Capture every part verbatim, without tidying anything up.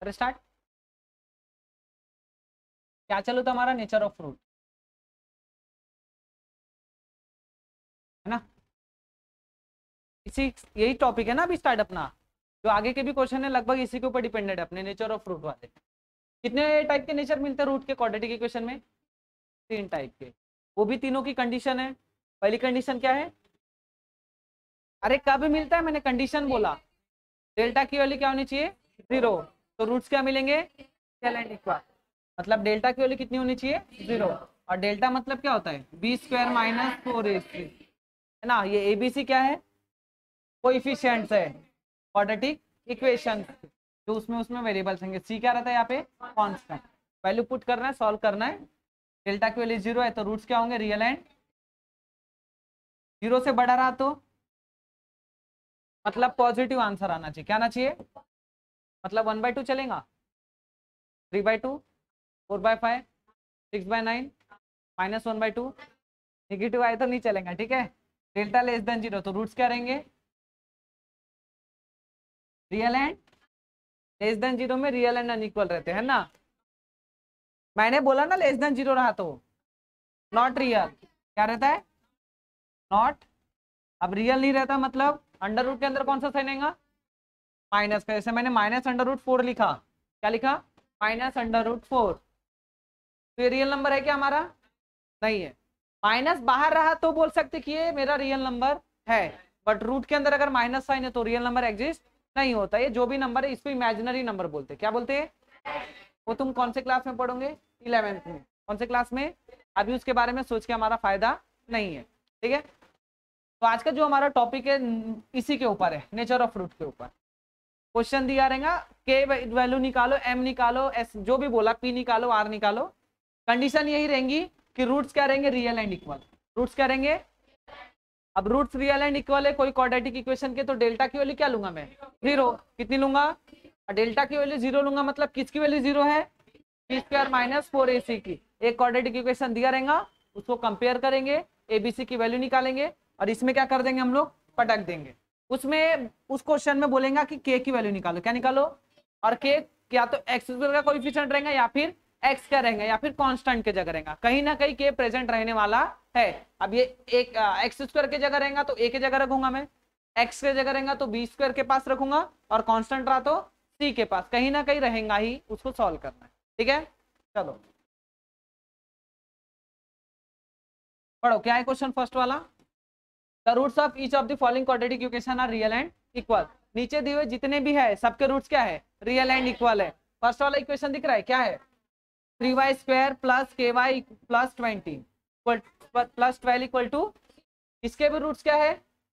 अरे स्टार्ट। क्या चलो तो हमारा नेचर ऑफ फ्रूट है ना, इसी यही टॉपिक है ना अभी स्टार्ट अपना। जो आगे के भी क्वेश्चन है लगभग इसी के ऊपर डिपेंडेड है अपने नेचर ऑफ फ्रूट वाले। कितने टाइप के नेचर मिलते हैं रूट के क्वाड्रेटिक इक्वेशन में? तीन टाइप के, वो भी तीनों की कंडीशन है। पहली कंडीशन क्या है? अरे कब मिलता है, मैंने कंडीशन बोला। डेल्टा की वैल्यू क्या होनी चाहिए? जीरो। तो रूट्स क्या मिलेंगे? Real and equal. मतलब डेल्टा की वैल्यू कितनी होनी चाहिए? जीरो। और डेल्टा मतलब क्या होता है? बी स्क्वायर माइनस फोर ए सी है ना। ये एबीसी क्या है? कोएफिशिएंट्स है क्वाड्रेटिक इक्वेशन, जो उसमें उसमें वेरिएबल्स होंगे। सी क्या रहता है यहाँ पे? कांस्टेंट। वैल्यू पुट करना है, सॉल्व करना है। डेल्टा की वैल्यू जीरो है तो रूट्स क्या होंगे? Real and. जीरो से बड़ा रहा तो मतलब पॉजिटिव आंसर आना चाहिए। क्या आना चाहिए? मतलब वन बाई टू चलेगा, three by two, four by five, six by nine, minus one by two. Negative आए तो नहीं चलेगा, ठीक है। डेल्टा लेस देन जीरो तो रूट्स क्या रहेंगे? Real and. Less than zero में रियल एंड अनइक्वल रहते हैं ना। मैंने बोला ना लेस देन जीरो रहा तो नॉट रियल। क्या रहता है? नॉट। अब रियल नहीं रहता मतलब अंडर रूट के अंदर कौन सा साइन आएगा? माइनस का। जैसे मैंने माइनस अंडर रूट फोर लिखा, क्या लिखा? Minus under root four. तो ये रियल नंबर है क्या हमारा? नहीं है। माइनस बाहर रहा तो बोल सकते कि ये मेरा रियल नंबर है, बट रूट के अंदर अगर माइनस साइन है तो रियल नंबर एग्जिस्ट नहीं होता। ये जो भी नंबर है इसको इमेजिनरी नंबर बोलते हैं। क्या बोलते हैं? वो तुम कौन से क्लास में पढ़ोगे? इलेवेंथ में। कौन से क्लास में? अभी उसके बारे में सोच के हमारा फायदा नहीं है, ठीक है। तो आज का जो हमारा टॉपिक है इसी के ऊपर है, नेचर ऑफ फ्रूट के ऊपर। क्वेश्चन दिया रहेगा, के वैल्यू निकालो, एम निकालो, एस जो भी बोला, पी निकालो, आर निकालो। कंडीशन यही रहेंगी कि रूट्स क्या रहेंगे? Real and equal. रूट्स क्या रहेंगे? अब रूट्स रियल एंड इक्वल है कोई क्वाड्रेटिक इक्वेशन के, तो डेल्टा की वैल्यू क्या लूंगा मैं? जीरो। कितनी लूंगा? डेल्टा की वैल्यू जीरो लूंगा मतलब किसकी वैल्यू जीरो है? पी स्क्वायर माइनस फोर ए सी की। एक क्वाड्रेटिक इक्वेशन दिया रहेगा, उसको कंपेयर करेंगे, एबीसी की वैल्यू निकालेंगे और इसमें क्या कर देंगे हम लोग? पटक देंगे। उसमें उस क्वेश्चन में बोलेगा कि के की वैल्यू निकालो। क्या निकालो? और के या तो एक्स का कोएफिशिएंट रहेगा या फिर एक्स का रहेगा या फिर कांस्टेंट के जगह रहेगा। कहीं ना कहीं के प्रेजेंट रहने वाला है। अब ये एक एक्स स्क्वायर के जगह रहेगा तो ए के जगह रखूंगा मैं, एक्स के जगह रहेगा तो बी स्क्वायर के पास रखूंगा और कांस्टेंट रहा तो सी के पास। कहीं ना कहीं रहेगा ही, उसको सॉल्व करना है, ठीक है। चलो पढ़ो, क्या है क्वेश्चन फर्स्ट वाला? The roots of each of the following quadratic equation are real and equal. नीचे दिए हुए जितने भी है सबके रूट्स क्या है? रियल एंड इक्वल है। फर्स्ट वाला इक्वेशन दिख रहा है, क्या है? Three Y square plus K Y plus twenty plus twelve equal to, इसके भी रूट्स क्या है?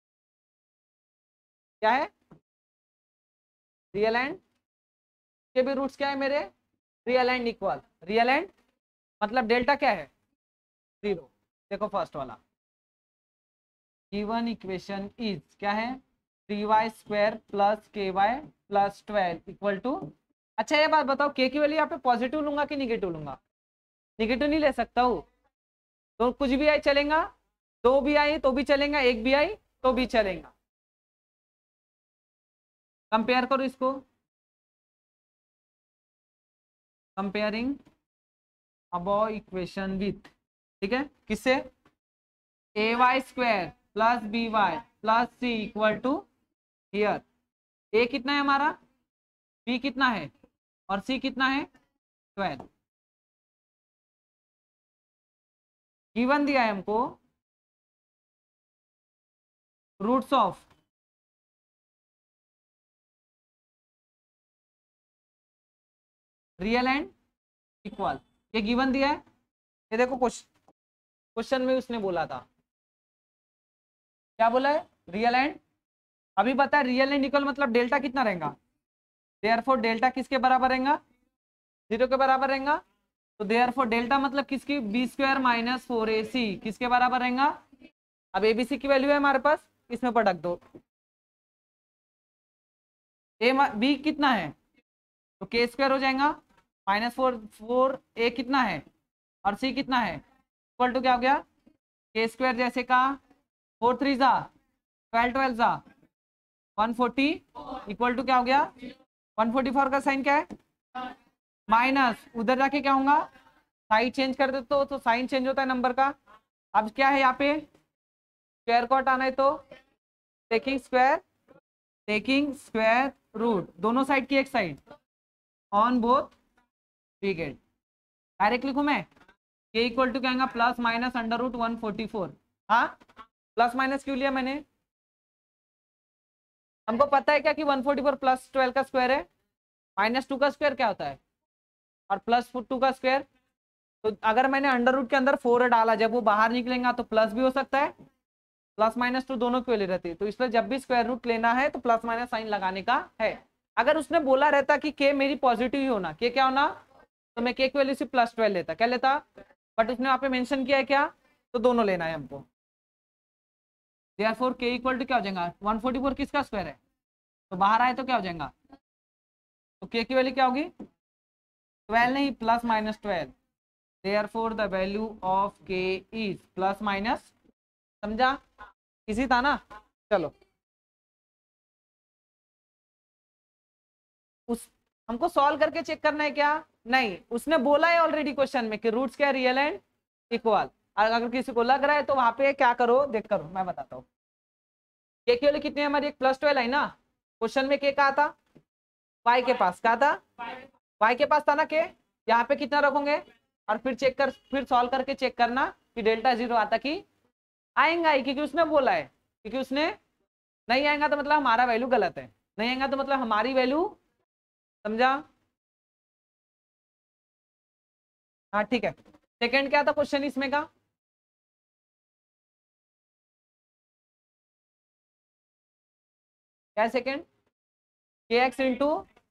क्या है? Real and. के भी रूट्स क्या है मेरे? Real and equal. Real and मतलब डेल्टा क्या है? जीरो। देखो फर्स्ट वाला गिवन इक्वेशन इज क्या है? Three Y square plus K Y plus twelve equal to. अच्छा ये बात बताओ, के की वैल्यू यहाँ पे पॉजिटिव लूंगा कि निगेटिव लूंगा? निगेटिव नहीं ले सकता हूँ, तो कुछ भी आई चलेगा, दो भी आई तो भी चलेगा, एक भी आई तो भी चलेगा। कंपेयर करो इसको, कंपेयरिंग अबव इक्वेशन विथ, ठीक है, किससे? A Y square plus B Y plus C equal to here A कितना है हमारा, बी कितना है और सी कितना है? ट्वेल्व। गिवन दिया है हमको roots of real and equal. ये गिवन दिया है, ये देखो क्वेश्चन में उसने बोला था, क्या बोला है? Real and. अभी बता रियल एंड इक्वल मतलब डेल्टा कितना रहेगा? देयरफॉर डेल्टा किसके बराबर रहेगा? जीरो के बराबर रहेगा। तो देयरफॉर डेल्टा मतलब किसकी? बी स्क्वायर माइनस फोर ए सी किसके बराबर रहेगा? अब एबीसी की वैल्यू है हमारे पास, इसमें पटक दो। ए बी कितना है तो के स्क्वायर हो जाएगा, माइनस फोर फोर ए कितना है और सी कितना है? इक्वल टू क्या हो गया? के स्क्वायर जैसे का फोर थ्री जा ट्वेल्व ट्वेल्व जा वन फोर्टी इक्वल टू क्या हो गया? वन फोर्टी फोर का साइन क्या है? माइनस उधर जाके क्या होगा, साइड चेंज कर देते हो तो साइन चेंज होता है नंबर का। अब क्या है यहाँ पे, स्क्वायर को हटाना है तो taking square, taking square root दोनों साइड की एक साइड ऑन बोथ, ठीक है। डायरेक्ट लिखूं मैं, के इक्वल टू क्या आएगा, plus minus under root one forty four. हाँ प्लस माइनस क्यों लिया मैंने, हमको पता है क्या कि one forty four plus twelve का स्क्वायर है, माइनस टू का स्क्वायर क्या होता है और प्लस टू का स्क्वायर। तो अगर मैंने अंडर रूट के अंदर फोर डाला, जब वो बाहर निकलेगा तो प्लस भी हो सकता है, प्लस माइनस टू दोनों की वैल्यू रहती है। तो इसलिए जब भी स्क्वायर रूट लेना है तो प्लस माइनस साइन लगाने का है। अगर उसने बोला रहता कि के मेरी पॉजिटिव ही होना, के क्या होना, तो मैं के की वैल्यू सिर्फ प्लस ट्वेल्व लेता, क्या लेता, बट उसने वहां पे मेंशन किया है क्या, तो दोनों लेना है हमको। देयरफॉर के इक्वल टू क्या हो जाएगा, वन फोर्टी फोर किसका स्क्वायर है, तो बाहर आए तो क्या हो जाएगा, तो के की वैल्यू क्या होगी, ट्वेल्व नहीं plus minus twelve. Therefore the value of के इज प्लस माइनस, समझा, इसी था ना। चलो उस हमको सॉल्व करके चेक करना है क्या, नहीं, उसने बोला है ऑलरेडी क्वेश्चन में कि रूट्स क्या रियल एंड इक्वल। अगर किसी को लग रहा है तो वहां पे क्या करो, देख करो, मैं बताता हूँ। के की वैल्यू कितनी है हमारी, एक प्लस ट्वेल्व है ना, क्वेश्चन में के कहा था, वाई के पास कहा था, वाई के पास था ना के, यहाँ पे कितना रखोगे और फिर चेक कर, फिर सॉल्व करके चेक करना कि डेल्टा जीरो आता कि आएगा ही, क्योंकि उसने बोला है, क्योंकि उसने नहीं आएगा तो मतलब हमारा वैल्यू गलत है, नहीं आएगा तो मतलब हमारी वैल्यू, समझा। हाँ ठीक है। सेकंड क्या था क्वेश्चन इसमें का, क्या second, K X into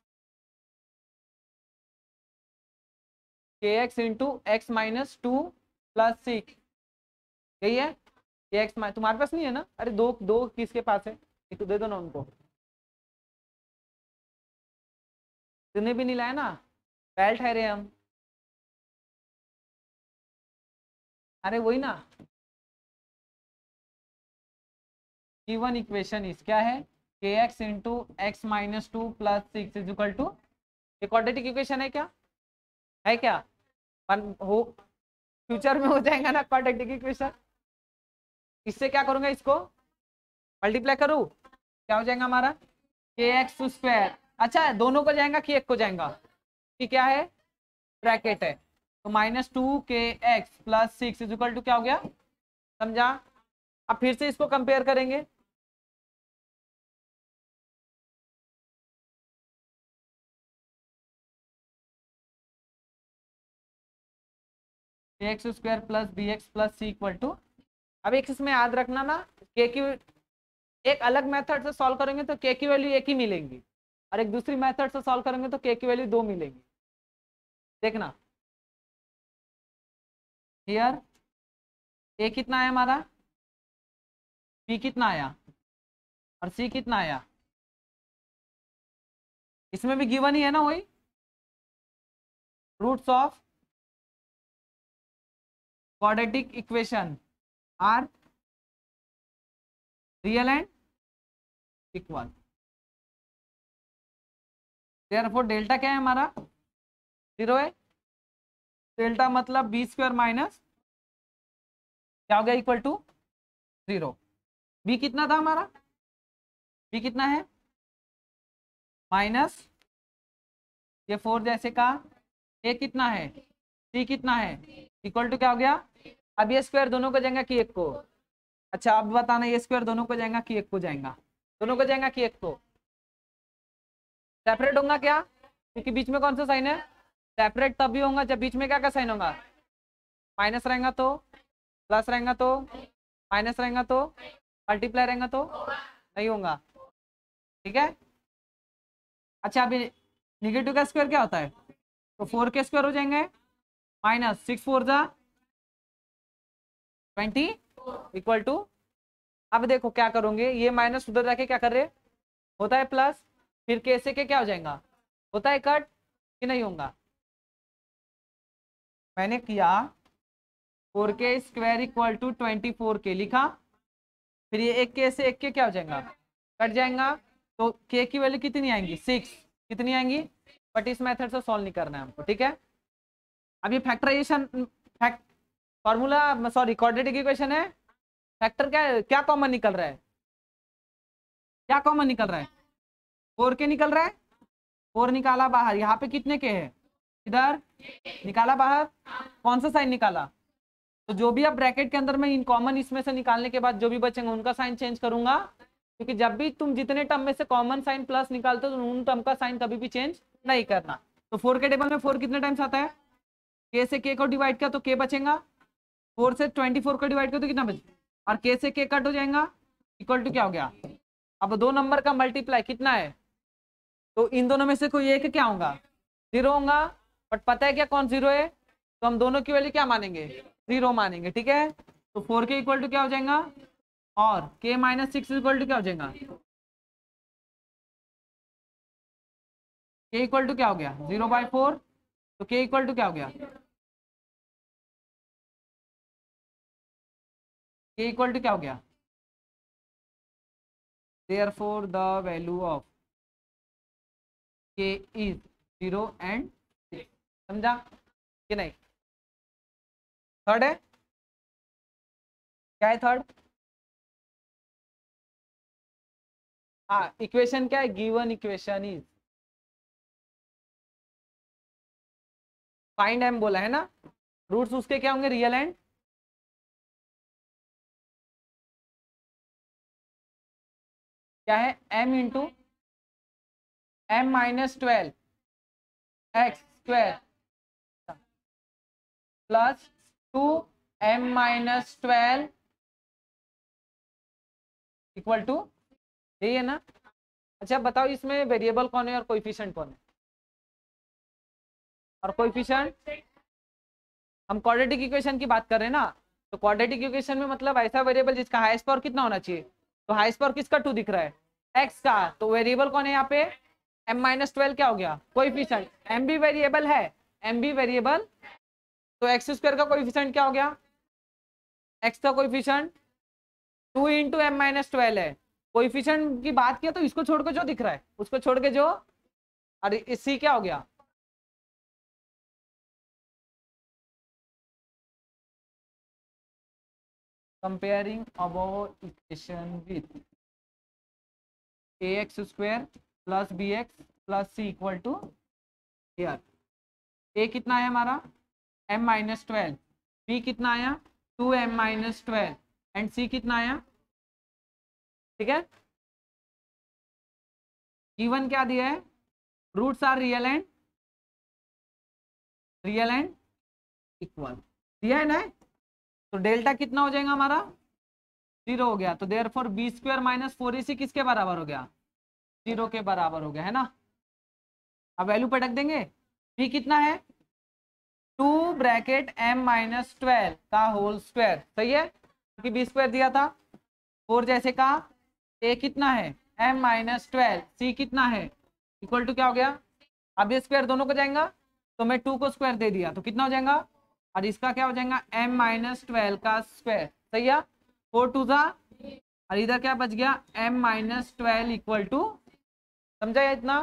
K X into X minus two plus six, यही है के एक्स, तुम्हारे पास नहीं है ना, अरे दो दो किसके पास है, एक दे दो ना उनको, तुमने भी नहीं लाया ना, बैल ठहरे हम, अरे वही ना, गिवन इक्वेशन इस क्या है, K X into X minus two plus six is equal to, ये क्वाड्रेटिक इक्वेशन है क्या, है क्या, वन हो, फ्यूचर में हो जाएगा ना क्वाड्रेटिक इक्वेशन। इससे क्या करूंगा, इसको मल्टीप्लाई करूँ, क्या हो जाएगा हमारा, के एक्स स्क्वायर, अच्छा दोनों को जाएगा कि एक को जाएगा, कि क्या है ब्रैकेट है, तो minus two K X plus six is equal to क्या हो गया, समझा। अब फिर से इसको कंपेयर करेंगे, x square plus b x plus C equal to, अब एक इसमें याद रखना ना, के की एक अलग मेथड से सॉल्व करेंगे तो के की वैल्यू एक ही मिलेंगी, और एक दूसरी मेथड से सॉल्व करेंगे तो के की वैल्यू दो मिलेंगी, देखना। हियर ए कितना आया हमारा, बी कितना आया और सी कितना आया, इसमें भी गिवन ही है ना, वही roots of quadratic equation are real and equal. Therefore delta क्या है हमारा, जीरो है, डेल्टा मतलब बी स्क्वायर माइनस क्या हो गया, इक्वल टू जीरो। बी कितना था हमारा, बी कितना है माइनस, ये फोर जैसे का, ए कितना है, सी कितना है, इक्वल टू क्या हो गया, अब ये स्क्वायर दोनों को जाएगा कि एक को, अच्छा अब बताना ये स्क्वायर दोनों को जाएगा कि एक को जाएगा, दोनों को जाएगा कि एक को, सेपरेट होगा क्या, क्योंकि बीच में कौन सा साइन है, सेपरेट तभी होगा जब बीच में क्या का साइन होगा, माइनस रहेगा तो, प्लस रहेगा तो, माइनस रहेगा तो, मल्टीप्लाई रहेगा तो नहीं होगा, ठीक है। अच्छा अभी निगेटिव का स्क्वायर क्या होता है, तो फोर के स्क्वायर हो जाएंगे, माइनस सिक्स फोर जा ट्वेंटी इक्वल टू, अब देखो क्या करोगे, ये माइनस उधर जाके क्या कर रहे, होता है प्लस, फिर के से के क्या हो जाएगा, होता है कट कि नहीं होगा, मैंने किया four k square equal to twenty four k लिखा, फिर ये एक के से एक के क्या हो जाएगा, कट जाएगा, तो के की वैल्यू कितनी आएंगी, सिक्स, कितनी आएंगी बट इस मेथड से सॉल्व नहीं करना है हमको, ठीक है। अब ये factorization fact formula sorry quadratic equation है, फैक्टर क्या है, क्या कॉमन निकल रहा है, क्या कॉमन निकल रहा है, फोर के निकल रहा है, फोर निकाला बाहर, यहाँ पे कितने के है, इधर निकाला बाहर, कौन सा साइन निकाला, तो जो भी अब ब्रैकेट के अंदर में इन कॉमन इसमें से निकालने के बाद जो भी बचेंगे उनका साइन चेंज करूंगा, क्योंकि जब भी तुम जितने टर्म में से कॉमन साइन प्लस निकालते हो तो उन टर्म का साइन कभी भी चेंज नहीं करना। तो फोर के टेबल में फोर कितने टाइम्स आता है, के से के को डिवाइड किया तो के बचेगा, फोर से ट्वेंटी फोर को डिवाइड किया तो कितना बचे, और के से के कट हो जाएगा, इक्वल टू क्या हो गया, अब दो नंबर का मल्टीप्लाई कितना है, तो इन दोनों में से कोई एक क्या होगा, जीरो होगा, बट पता है क्या कौन जीरो है, तो हम दोनों की वैल्यू क्या मानेंगे, जीरो मानेंगे, ठीक है। तो फोर के इक्वल टू क्या हो जाएगा, और के माइनस सिक्स इक्वल टू क्या हो जाएगा, के इक्वल टू क्या हो गया, जीरो बाई फोर, तो के इक्वल टू क्या हो गया, के इक्वल टू क्या हो गया, देयरफॉर द वैल्यू ऑफ के इज जीरो एंड सिक्स, समझा कि नहीं। थर्ड है, क्या है थर्ड, हाँ इक्वेशन क्या है, given equation is, find m बोला है ना, रूट्स उसके क्या होंगे, रियल एंड क्या है, m into m minus twelve x square plus two m minus twelve equal to, यही है ना। अच्छा बताओ इसमें वेरिएबल कौन है और कोएफिशिएंट कौन है, और कोएफिशिएंट हम क्वाड्रेटिक इक्वेशन की बात कर रहे हैं ना, तो क्वाड्रेटिक इक्वेशन में मतलब ऐसा वेरिएबल जिसका हाईएस्ट पावर कितना होना चाहिए, तो हाईएस्ट पावर किसका टू दिख रहा है, एक्स का, तो वेरिएबल कौन है यहाँ पे, एम माइनस ट्वेल्व क्या हो गया, कोएफिशिएंट, एम भी वेरिएबल है, एम भी वेरिएबल, तो एक्स स्क्वायर का कोएफिशिएंट क्या हो गया, एक्स का coefficient two into m minus twelve है, कोएफिशिएंट की बात किया तो इसको छोड़ के जो दिख रहा है उसको छोड़ के जो, और सी क्या हो गया, comparing above equation with ax square plus bx plus c equal to here, a कितना है हमारा m माइनस ट्वेल्व, b कितना आया two m minus twelve, and c कितना आया, ठीक है। गिवन क्या दिया है, roots are real and real and equal दिया है ना, तो डेल्टा कितना हो जाएगा हमारा, जीरो हो गया, तो therefore b square minus four ए सी किसके बराबर हो गया, जीरो के बराबर हो गया, है ना। अब वैल्यू पटक देंगे, बी कितना है two bracket m minus twelve का होल स्क्वायर, सही है क्योंकि बी स्क्वायर दिया था, फोर जैसे का, ए कितना है एम माइनस ट्वेल्व, सी कितना है इक्वल टू क्या हो गया, अब ये स्क्वायर दोनों को जाएगा तो मैं टू को स्क्वायर दे दिया तो कितना हो जाएगा, और इसका क्या हो जाएगा m माइनस ट्वेल्व का स्क्वायर, सही है, फोर टू जा, और इधर क्या बच गया m minus twelve equal to, समझा या इतना,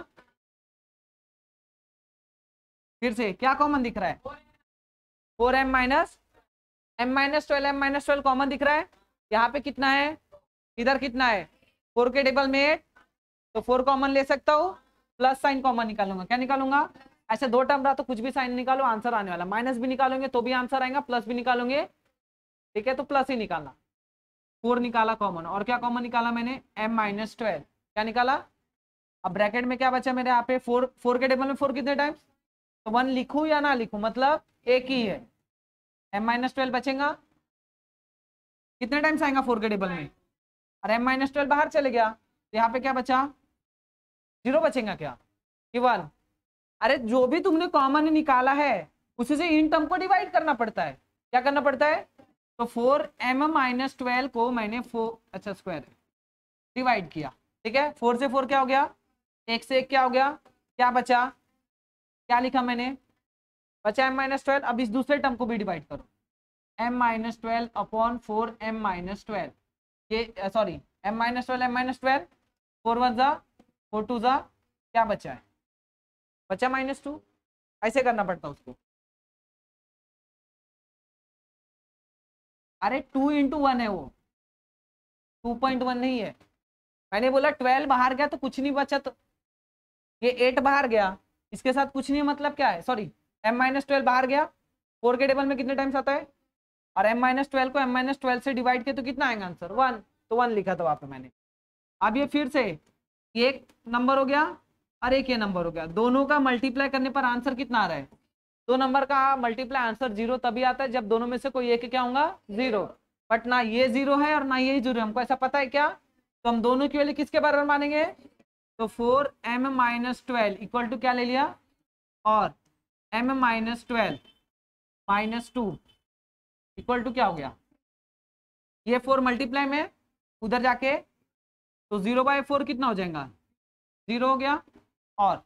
फिर से क्या कॉमन दिख रहा है, four m minus m minus twelve, m minus twelve common दिख रहा है, यहाँ पे कितना है, इधर कितना है, फोर के टेबल में एट, तो फोर कॉमन ले सकता हूँ, प्लस साइन कॉमन निकालूंगा, क्या निकालूंगा, ऐसे दो टर्म रहा तो कुछ भी साइन निकालो आंसर आने वाला, माइनस भी निकालोगे तो भी आंसर आएगा, प्लस भी निकालोगे, ठीक है, तो प्लस ही निकालना, फोर निकाला कॉमन, और क्या कॉमन निकाला मैंने m माइनस ट्वेल्व, क्या निकाला, अब ब्रैकेट में क्या बचा मेरे यहाँ पे, फोर फोर के टेबल में फोर कितने टाइम्स, तो वन लिखूं या ना लिखूं, मतलब एक ही है, m माइनस ट्वेल्व बचेगा, कितने टाइम्स आएगा फोर के टेबल में, और m माइनस ट्वेल्व बाहर चले गया, तो यहाँ पे क्या बचा, जीरो बचेगा क्या, कि वन, अरे जो भी तुमने कॉमन निकाला है उसी से इन टर्म को डिवाइड करना पड़ता है, क्या करना पड़ता है, तो फोर एम माइनस ट्वेल्व को मैंने फोर अच्छा स्क्वायर डिवाइड किया, ठीक है, फोर से फोर क्या हो गया, एक से एक क्या हो गया, क्या बचा, क्या लिखा मैंने, बचा एम माइनस ट्वेल्व, अब इस दूसरे टर्म को भी डिवाइड करो, m minus twelve upon four m minus twelve, ये sorry m minus twelve m minus twelve, four one जा फोर टू जा, क्या बचा है बचा माइनस टू, ऐसे करना पड़ता उसको। अरे टू इंटू वन है वो, टू पॉइंट वन नहीं है। मैंने बोला ट्वेल्व बाहर गया तो कुछ नहीं बचा, तो ये एट बाहर गया, इसके साथ कुछ नहीं, मतलब क्या है, सॉरी एम माइनस ट्वेल्व बाहर गया, फोर के टेबल में कितने टाइम्स आता है, और एम माइनस ट्वेल्व को एम माइनस ट्वेल्व से डिवाइड किया तो कितना आएगा आंसर, वन, तो वन लिखा था वहां पे मैंने। अब ये फिर से एक नंबर हो गया और एक ये नंबर हो गया, दोनों का मल्टीप्लाई करने पर आंसर कितना आ रहा है, दो नंबर का मल्टीप्लाई आंसर जीरो तभी आता है जब दोनों में से कोई एक क्या होगा, जीरो। बट ना ये जीरो है और ना ये जीरो है, हमको ऐसा पता है क्या, तो हम दोनों की वैल्यू किसके बराबर मानेंगे, तो four m minus twelve equal to क्या ले लिया, और m minus twelve minus two equal to क्या हो गया, ये फोर मल्टीप्लाई में उधर जाके तो जीरो बाय फोर कितना हो जाएगा, जीरो हो गया, और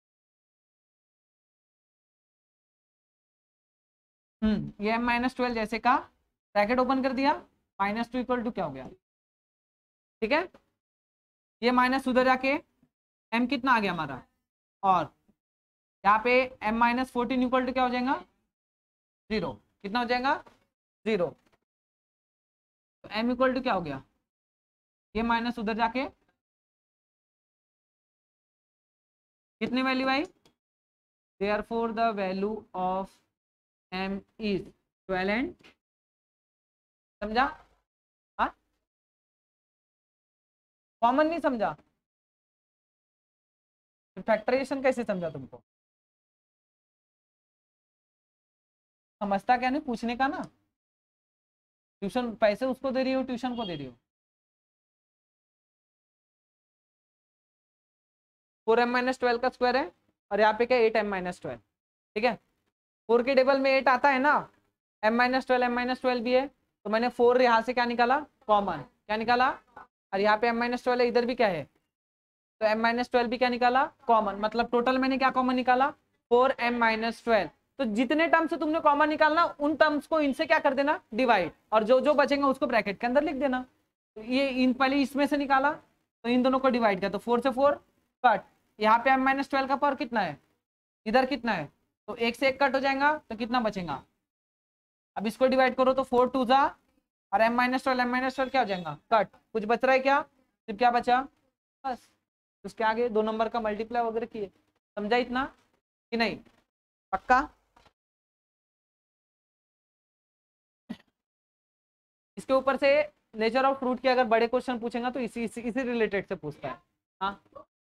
हम्म ये एम माइनस ट्वेल्व जैसे का ब्रैकेट ओपन कर दिया, माइनस टू इक्वल टू क्या हो गया, ठीक है, ये माइनस उधर जाके एम कितना आ गया हमारा, और यहाँ पे m minus fourteen equal to क्या हो जाएगा, जीरो, कितना हो जाएगा, जीरो, तो एम इक्वल टू क्या हो गया, ये माइनस उधर जाके कितनी वैल्यू आई, therefore the value of m is twelve and, समझा, हाँ कॉमन नहीं समझा, फैक्टराइजेशन कैसे समझा तुमको, समझता क्या नहीं पूछने का ना, ट्यूशन पैसे उसको दे रही हो, ट्यूशन को दे रही हो, फोर एम माइनस ट्वेल्व का स्क्वायर है और यहाँ पे क्या एट एम माइनस ट्वेल्व, ठीक है, फोर के टेबल में एट आता है ना, m minus twelve m minus twelve भी है, तो मैंने फोर यहाँ से क्या निकाला, कॉमन, क्या निकाला, और यहाँ पे एम माइनस ट्वेल्व है, इधर भी क्या है, तो एम माइनस ट्वेल्व भी क्या निकाला, कॉमन, मतलब टोटल मैंने क्या कॉमन निकाला, फोर एम माइनस ट्वेल्व, तो जितने टर्म से तुमने कॉमन निकालना उन टर्म्स को इनसे क्या कर देना, डिवाइड, और जो जो बचेगा उसको ब्रैकेट के अंदर लिख देना, तो ये इन पहले इसमें से निकाला तो इन दोनों को डिवाइड किया, तो फोर से फोर कट, यहाँ पे एम माइनस ट्वेल्व का पावर कितना है, इधर कितना है, तो एक से एक कट हो जाएगा तो कितना बचेगा, अब इसको डिवाइड करो तो फोर टू जा, और m minus twelve m minus twelve क्या हो जाएगा, कट, कुछ बच रहा है क्या, सिर्फ क्या बचा, बस, उसके आगे दो नंबर का मल्टीप्लाई वगैरह किए, समझा इतना कि नहीं, पक्का। इसके ऊपर से नेचर ऑफ फ्रूट के अगर बड़े क्वेश्चन पूछेगा तो इसी इसी इसी रिलेटेड से पूछता है, हाँ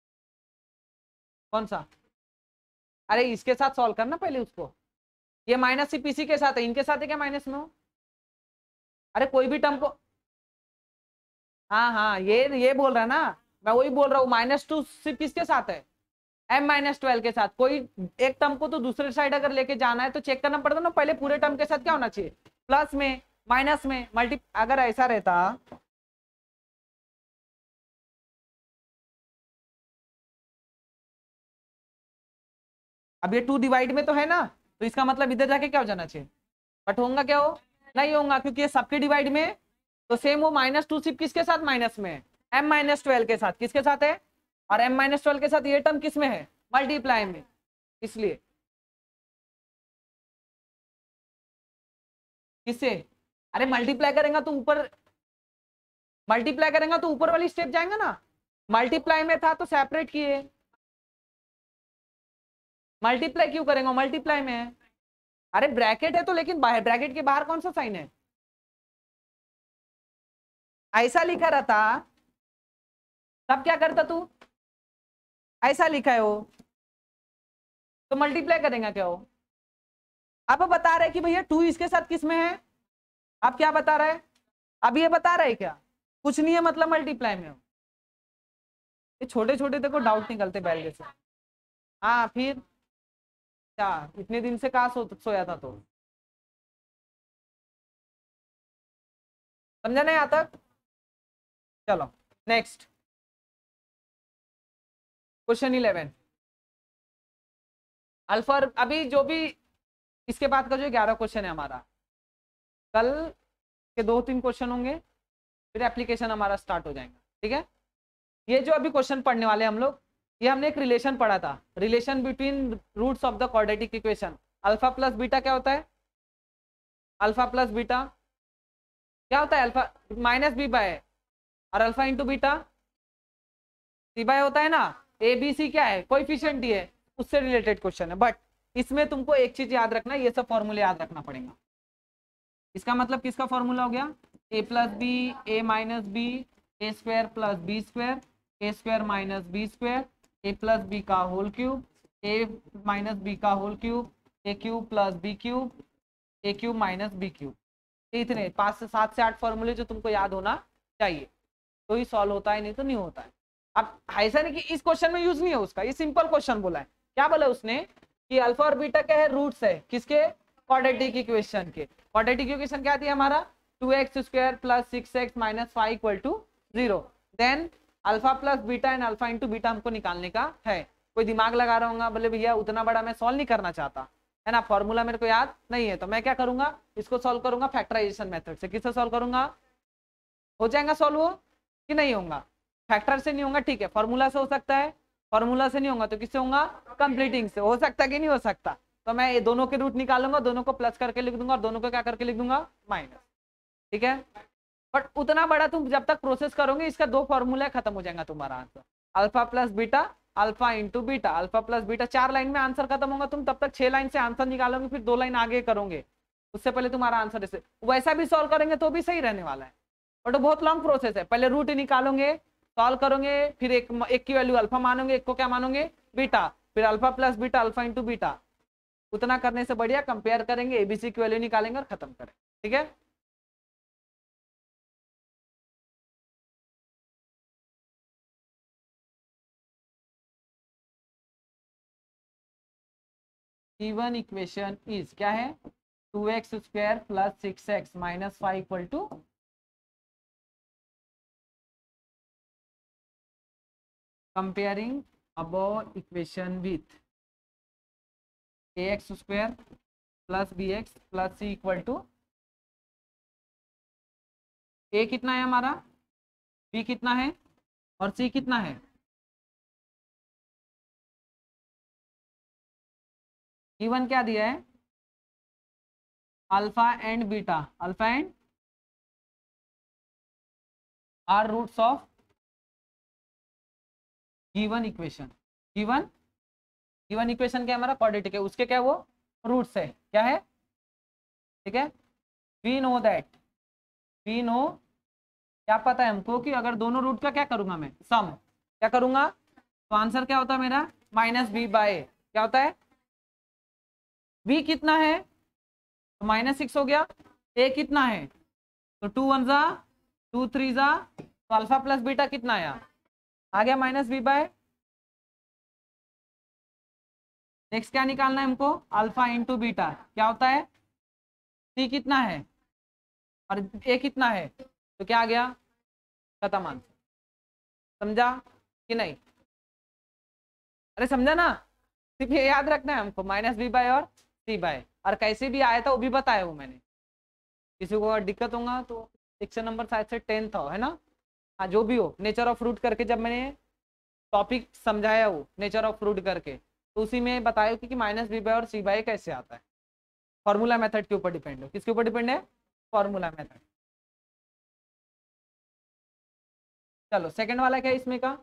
कौन सा, अरे इसके साथ सॉल्व करना पहले उसको, ये माइनस सी पीसी के साथ है, इनके साथ है क्या माइनस में हो, अरे कोई भी टर्म को, हाँ हाँ ये ये बोल रहा है ना, मैं वही बोल रहा हूँ, माइनस टू सिर्फ किसके साथ है, एम माइनस ट्वेल्व के साथ, कोई एक टर्म को तो दूसरे साइड अगर लेके जाना है तो चेक करना पड़ता ना पहले पूरे टर्म के साथ क्या होना चाहिए, प्लस में माइनस में मल्टी, अगर ऐसा रहता, अब ये टू डिवाइड में तो है ना, तो इसका मतलब इधर जाके क्या हो जाना चाहिए, बट होगा क्या, हो नहीं होगा, क्योंकि ये सबके डिवाइड में, तो सेम वो माइनस टू सिर्फ किसके साथ माइनस में, एम माइनस ट्वेल्व के साथ, किसके साथ है, और एम माइनस ट्वेल्व के साथ ये टर्म किस में है, मल्टीप्लाई में, इसलिए किससे, अरे मल्टीप्लाई करेंगे तो ऊपर, मल्टीप्लाई करेंगे तो ऊपर वाली स्टेप जाएंगे ना, मल्टीप्लाई में था तो सेपरेट किए, मल्टीप्लाई क्यों करेंगे, मल्टीप्लाई में है, अरे ब्रैकेट है तो, लेकिन बाहर ब्रैकेट के बाहर कौन सा साइन है, ऐसा लिखा रहता तब क्या करता तू, ऐसा लिखा है वो, तो मल्टीप्लाई करेंगे क्या हो, आप बता रहे कि भैया टू इसके साथ किस में है, आप क्या बता रहे हैं, अब ये बता रहे क्या, कुछ नहीं है मतलब मल्टीप्लाई में हो, ये छोटे छोटे देखो डाउट निकलते बैल जैसे, हाँ फिर क्या इतने दिन से कहाँ सो सोया था, तो समझा नहीं आता, चलो नेक्स्ट क्वेश्चन इलेवन, अल्फा, अभी जो भी इसके बाद का जो ग्यारह क्वेश्चन है हमारा, कल के दो तीन क्वेश्चन होंगे फिर एप्लीकेशन हमारा स्टार्ट हो जाएगा, ठीक है, ये जो अभी क्वेश्चन पढ़ने वाले हम लोग ये हमने एक रिलेशन पढ़ा था, relation between roots of the quadratic equation. Alpha plus beta क्या होता है? अल्फा प्लस बीटा क्या होता है? अल्फा माइनस बी बाय, और alpha into beta c by होता है ना। ए बी सी क्या है? कोएफिशिएंट ही है, उससे रिलेटेड क्वेश्चन है। बट इसमें तुमको एक चीज याद रखना, ये सब फॉर्मूले याद रखना पड़ेगा। इसका मतलब किसका फॉर्मूला हो गया? A plus b, a minus b, a square plus b square, a square minus b square, a plus b का whole cube, a minus b का whole cube, a cube plus b cube, a cube minus b cube. इतने पांच से सात से आठ फॉर्मूले जो तुमको याद होना चाहिए, तो ही सॉल्व होता है, नहीं तो नहीं होता है। अब ऐसा नहीं कि इस क्वेश्चन में यूज नहीं है उसका, ये सिंपल क्वेश्चन बोला है। क्या बोला उसने कि अल्फा और बीटा क्या है? रूट्स है किसके? क्वाड्रेटिक इक्वेशन के। क्वाड्रेटिक इक्वेशन क्या थी हमारा? Two x square plus six x minus five equal to zero. Then alpha plus beta and alpha into beta हमको निकालने का है। कोई दिमाग लगा रहा होगा, बोले भैया उतना बड़ा मैं सॉल्व नहीं करना चाहता है ना, फॉर्मूला मेरे को याद नहीं है, तो मैं क्या करूंगा, इसको सॉल्व करूंगा फैक्टराइजेशन मेथड से। किससे सॉल्व करूंगा? हो जाएगा सॉल्व वो कि नहीं होगा? फैक्टर से नहीं होगा, ठीक है, फॉर्मूला से हो सकता है। फॉर्मूला से नहीं होगा तो किससे होगा? कंप्लीटिंग से। हो सकता है कि नहीं हो सकता? तो मैं ये दोनों के रूट निकालूंगा, दोनों को प्लस करके लिख दूंगा और दोनों को क्या करके लिख दूंगा? माइनस। ठीक है, बट उतना बड़ा तुम जब तक प्रोसेस करोगे, इसका दो फॉर्मूला खत्म हो जाएगा तुम्हारा answer. Alpha plus beta, alpha into beta, alpha plus beta, चार लाइन में आंसर खत्म होगा। तुम तब तक छह लाइन से आंसर निकालोगे, फिर दो लाइन आगे करोगे, उससे पहले तुम्हारा आंसर ऐसे वैसा भी सॉल्व करेंगे तो भी सही रहने वाला है। बट बहुत लॉन्ग प्रोसेस है, पहले रूट निकालोगे, सॉल्व करोगे, फिर एक एक की वैल्यू अल्फा मानोगे, एक को क्या मानोगे? बीटा, फिर alpha plus beta, alpha into beta. उतना करने से बढ़िया कंपेयर करेंगे, एबीसी की वैल्यू निकालेंगे और खत्म करें। ठीक है, गिवन इक्वेशन इज क्या है? Two x square plus six x minus five equal to comparing above equation with a x square plus b x plus C equal to a कितना है हमारा, बी कितना है और सी कितना है? गिवन क्या दिया है? Alpha and beta, alpha and are roots of given equation. Given given equation क्या हमारा? क्वाड्रेटिक है, उसके क्या वो रूट्स है, क्या है? ठीक है, we know that, we know, क्या पता है हमको कि अगर दोनों रूट का क्या करूंगा मैं? सम। क्या करूंगा? तो आंसर क्या होता है मेरा? माइनस बी बाय, क्या होता है? v कितना है? तो माइनस सिक्स हो गया। a कितना है? तो टू वन जा, टू थ्री जा, तो अल्फा प्लस बीटा कितना आया? आ गया माइनस बी बाय। नेक्स्ट क्या निकालना है हमको? अल्फा इंटू बीटा, क्या होता है? c कितना है और a कितना है? तो क्या आ गया? खत्म आंसर। समझा कि नहीं? अरे समझा ना, सिर्फ ये याद रखना है हमको, माइनस बी बाय और सी बाय। और कैसे भी आया था वो भी बताया वो मैंने, किसी को अगर दिक्कत होगा तो सेक्शन नंबर शायद से टेन था, है ना? हाँ, जो भी हो, नेचर ऑफ फ्रूट करके जब मैंने टॉपिक समझाया वो नेचर ऑफ फ्रूट करके, तो उसी में बताया कि माइनस बी बाय और सी बाय कैसे आता है। फॉर्मूला मेथड के ऊपर डिपेंड है। किसके ऊपर डिपेंड है? Formula method. चलो सेकंड वाला क्या है इसमें का?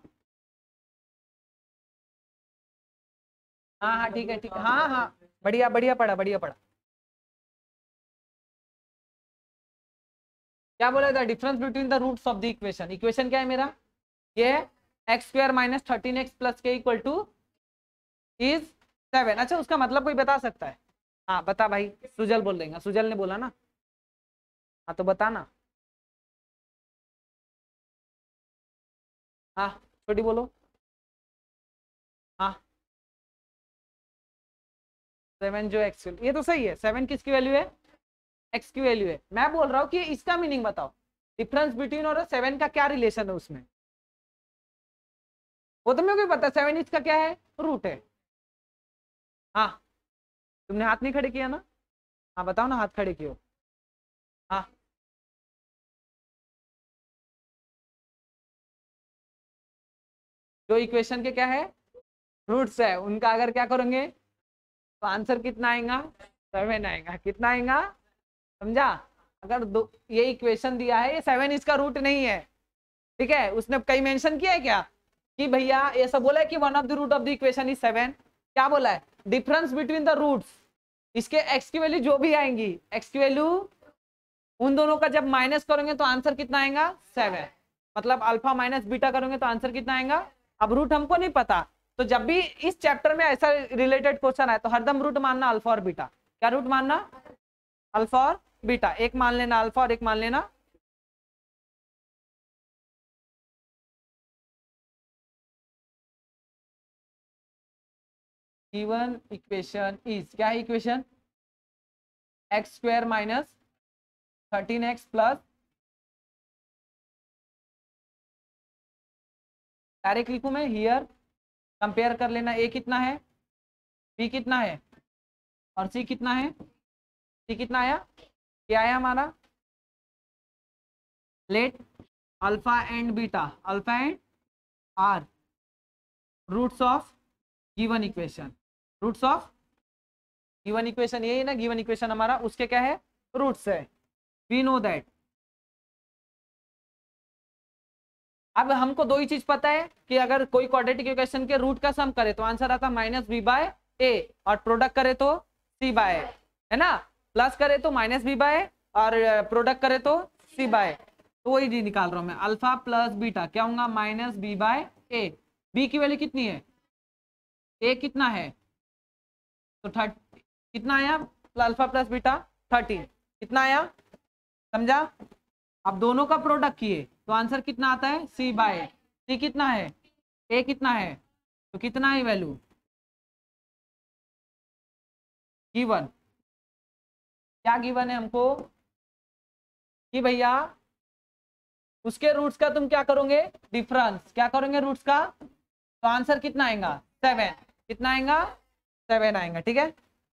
हाँ हाँ ठीक है, ठीक है, हाँ हाँ, बढ़िया बढ़िया पढ़ा, बढ़िया पढ़ा। क्या बोला था? Difference between the roots of the equation. Equation क्या है मेरा? ये x square minus thirteen x plus k equal to is seven. अच्छा, उसका मतलब कोई बता सकता है? हाँ बता भाई, सुजल बोल देंगे, सुजल ने बोला ना। हाँ तो बता ना। हाँ छोटी बोलो। हाँ सेवन जो एक्स, ये तो सही है। सेवन किसकी वैल्यू है? एक्स की वैल्यू है। मैं बोल रहा हूँ कि इसका मीनिंग बताओ, डिफरेंस बिटवीन और सेवन का क्या रिलेशन है उसमें? वो तो मेरे को भी पता है, सेवन इसका क्या है? रूट है। हाँ, तुमने हाथ नहीं खड़े किया ना? हाँ बताओ ना, हाथ खड़े कियो। हाँ जो इक्वेशन के क्या है? रूट्स है उनका अगर क्या करेंगे तो आंसर कितना आएगा, सेवन आएगा। कितना आएगा, समझा? अगर दो ये इक्वेशन दिया है, ये सेवन इसका रूट नहीं है, ठीक है। उसने कहीं मेंशन किया है क्या कि भैया ऐसा बोला है कि one of the root of the equation is seven? क्या बोला है? डिफरेंस बिटवीन द रूट्स, इसके एक्स की वैल्यू जो भी आएंगी, एक्स की वैल्यू उन दोनों का जब माइनस करोगे तो आंसर कितना आएगा, सेवन। मतलब अल्फा माइनस बीटा करोगे तो आंसर कितना आएगा। अब रूट हमको नहीं पता, तो जब भी इस चैप्टर में ऐसा रिलेटेड क्वेश्चन आए तो हरदम रूट मानना अल्फा और बीटा। क्या रूट मानना, अल्फा और बीटा। एक मान लेना अल्फा और एक मान लेना गिवन इक्वेशन इज, क्या है equation, x square minus thirteen x plus, direct लिखूं मैं हियर, कंपेयर कर लेना, ए कितना है, बी कितना है और सी कितना है। सी कितना आया, क्या आया हमारा, let alpha and beta, alpha and are roots of given equation, roots of given equation, यही ना गिवन इक्वेशन हमारा, उसके क्या है, रूट्स है। We know that. अब हमको दो ही चीज पता है कि अगर कोई क्वाड्रेटिक इक्वेशन के रूट का सम करे तो आंसर आता माइनस बी बाय ए, और प्रोडक्ट करे तो सी बाय, है ना, प्लस करे तो माइनस बी बाय, और प्रोडक्ट करे तो सी बाय। तो वही जी निकाल रहा हूं मैं, अल्फा प्लस बीटा क्या होगा, minus b by a. B की वैल्यू कितनी है, ए कितना है, तो थर्टी कितना आया, अल्फा प्लस बीटा थर्टीन, कितना आया, समझा? अब दोनों का प्रोडक्ट किए तो आंसर कितना आता है, सी बाय, सी कितना है, ए कितना है, तो कितना है वैल्यू गिवन। क्या गिवन है हमको कि भैया उसके रूट्स का तुम क्या करोगे, डिफरेंस, क्या करोगे रूट्स का, तो आंसर कितना आएगा, सेवन। कितना आएगा, सेवन आएगा, ठीक है।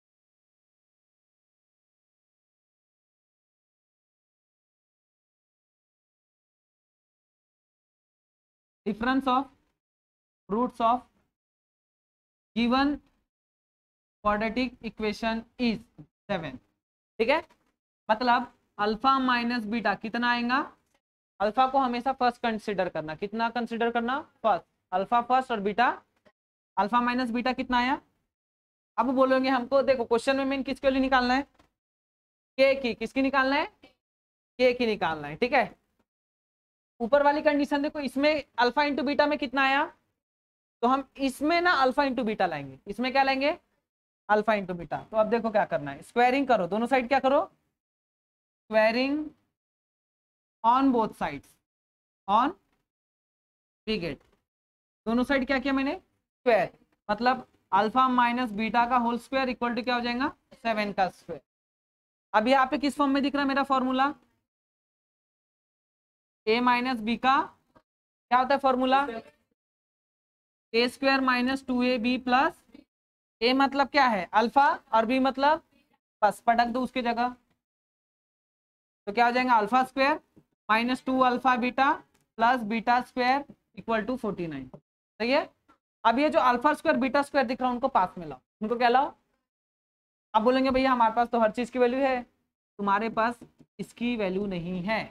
Difference of roots of given quadratic equation is seven, ठीक है। मतलब अल्फा माइनस बीटा कितना आएगा, अल्फा को हमेशा फर्स्ट कंसीडर करना, कितना कंसीडर करना, फर्स्ट, अल्फा फर्स्ट और बीटा, अल्फा माइनस बीटा कितना आया। अब बोलोगे हमको, देखो क्वेश्चन में मेन किसके लिए निकालना है, के की, किसकी निकालना है, के की निकालना है, ठीक है। ऊपर वाली कंडीशन देखो, इसमें अल्फा इंटू बीटा में कितना आया, तो हम इसमें ना अल्फा इंटू बीटा लाएंगे, इसमें क्या लाएंगे, अल्फा इंटू बीटा। तो अब देखो क्या करना है, स्क्वायरिंग करो, दोनों साइड क्या करो, squaring on both sides, on we get, दोनों साइड क्या किया मैंने, स्क्वायर, मतलब अल्फा माइनस बीटा का होल स्क्वायर इक्वल टू क्या हो जाएगा, सेवन का स्क्वायर। अब यहाँ पे किस फॉर्म में दिख रहा है मेरा फॉर्मूला, ए माइनस बी का क्या होता है formula, a square minus two a b plus, a मतलब क्या है अल्फा और बी मतलब, बस पटक दो उसकी जगह, तो क्या हो जाएगा, alpha square minus two alpha beta plus beta square equal to forty nine, सही है। अब ये जो अल्फा स्क्वायर बीटा स्क्वायर दिख रहा है उनको पास में लाओ, उनको क्या लाओ। अब बोलेंगे भैया हमारे पास तो हर चीज की वैल्यू है, तुम्हारे पास इसकी वैल्यू नहीं है,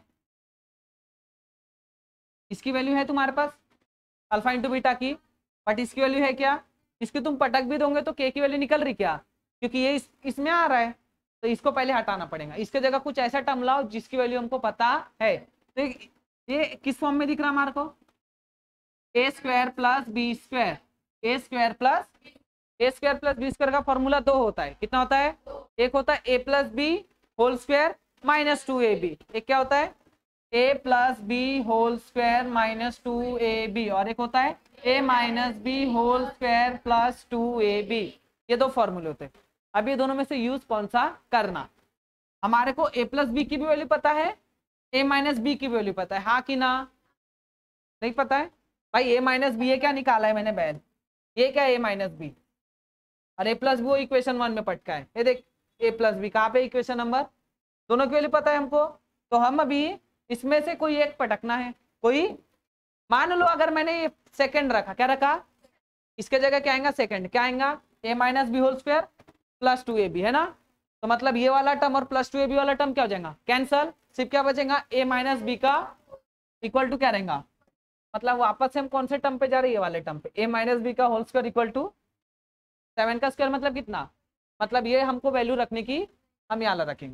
इसकी वैल्यू है तुम्हारे पास अल्फा इंटू बीटा की, बट इसकी वैल्यू है क्या, इसकी तुम पटक भी दोगे तो के की वैल्यू निकल रही क्या, क्योंकि ये इस, इसमें आ रहा है, तो इसको पहले हटाना पड़ेगा, इसके जगह कुछ ऐसा टर्म लाओ जिसकी वैल्यू हमको पता है। तो ये किस फॉर्म में दिख रहा है हमारे को, a square plus b square, a square plus a square plus b square का फॉर्मूला दो होता है, कितना होता है, एक होता है a plus b whole square minus two a b, एक क्या होता है a plus b whole square minus two a b, और एक होता है a minus b whole square plus two a b, ये दो फॉर्मूले होते हैं। अब ये दोनों में से यूज कौन सा करना, हमारे को ए प्लस बी की भी वैल्यू पता है, ए माइनस बी की वैल्यू पता है, हाँ कि ना, नहीं पता है भाई, ए माइनस बी ये क्या निकाला है मैंने बैन, ये क्या है ए माइनस बी, और ए प्लस बी वो इक्वेशन वन में पटका है, ये देख ए प्लस बी कहाँ पे इक्वेशन नंबर, दोनों की वैल्यू पता है हमको, तो हम अभी इसमें से कोई एक पटकना है, कोई मान लो अगर मैंने ये सेकंड रखा, क्या रखा, इसके जगह क्या आएगा सेकंड, क्या आएगा a minus b whole square plus two a b, है ना। तो मतलब ये वाला टर्म और प्लस टू ए बी वाला टर्म क्या हो जाएगा, कैंसल। सिर्फ क्या बचेगा, ए माइनस बी का इक्वल टू क्या रहेगा, मतलब वापस से हम कौन से टर्म पे जा रहे हैं, ये वाले टर्म पे, ए माइनस बी का whole square equal to seven का स्क्वायर, मतलब कितना, मतलब ये हमको वैल्यू रखने की, हम यहाँ रखेंगे,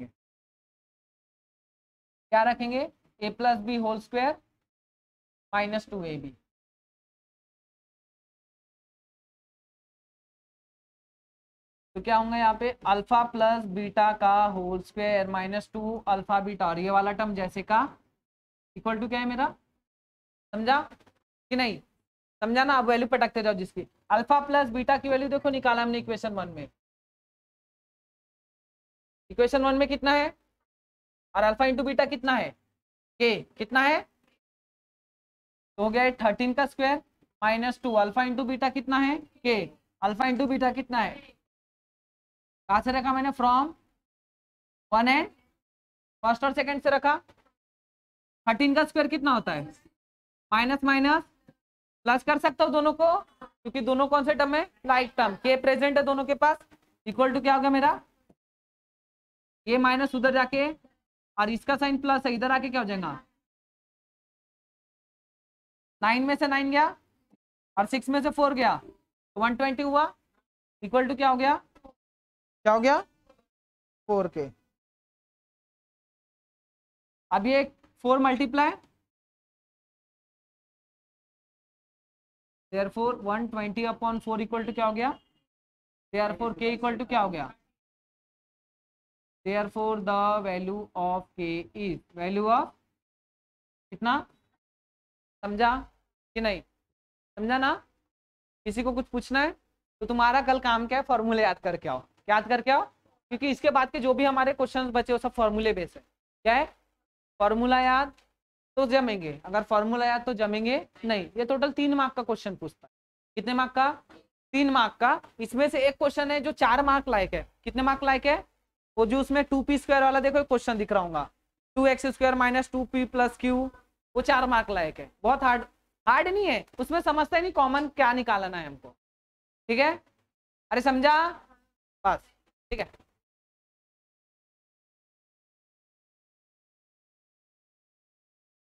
क्या रखेंगे, a plus b whole square minus two a b. तो क्या होगा यहाँ पे, अल्फा प्लस बीटा का whole square minus two alpha beta, और ये वाला टर्म जैसे का इक्वल टू क्या है मेरा, समझा कि नहीं, समझा ना। अब वैल्यू पटकते जाओ जिसकी, अल्फा प्लस बीटा की वैल्यू देखो निकाला हमने इक्वेशन वन में, इक्वेशन वन में कितना है, और अल्फा इंटू बीटा कितना है, के कितना है, तो हो गया थर्टीन का square minus two, alpha into beta कितना है, के, अल्फा इंटू बीटा कितना है, कहाँ से रखा मैंने, फ्रॉम वन एंड फर्स्ट और सेकंड से रखा। थर्टीन का स्क्वायर कितना होता है, माइनस माइनस प्लस कर सकता हूँ दोनों को, क्योंकि दोनों कौन से टर्म है, लाइक टर्म, के प्रेजेंट है दोनों के पास, इक्वल टू क्या होगा मेरा, ये माइनस उधर जाके, और इसका साइन प्लस है, इधर आके क्या हो जाएगा, नाइन में से नाइन गया और सिक्स में से फोर गया, तो वन ट्वेंटी हुआ, इक्वल टू क्या हो गया, क्या हो गया, फोर के। अब ये four multiply, therefore one twenty upon four equal to क्या हो गया, देयरफॉर के इक्वल टू क्या हो गया, देयरफॉर द वैल्यू ऑफ के इज वैल्यू ऑफ कितना, समझा कि नहीं, समझा ना। किसी को कुछ पूछना है तो तुम्हारा कल काम क्या है, फॉर्मूले याद करके आओ, क्या याद करके आओ, क्योंकि इसके बाद के जो भी हमारे क्वेश्चंस बचे वो सब फॉर्मूले बेस है। क्या है, फॉर्मूला याद तो जमेंगे, अगर फॉर्मूला याद तो जमेंगे नहीं। ये टोटल तीन मार्क का क्वेश्चन पूछता है, कितने मार्क का, तीन मार्क का। इसमें से एक क्वेश्चन है जो चार मार्क लायक है, कितने मार्क लायक है, वो जो उसमें टू पी स्क्वायर वाला देखो क्वेश्चन दिख रहा होगा, two x square minus two p plus q, वो चार मार्क लायक है, बहुत हार्ड हार्ड नहीं है, उसमें समझता ही नहीं कॉमन क्या निकालना है हमको, ठीक है, अरे समझा बस, ठीक है।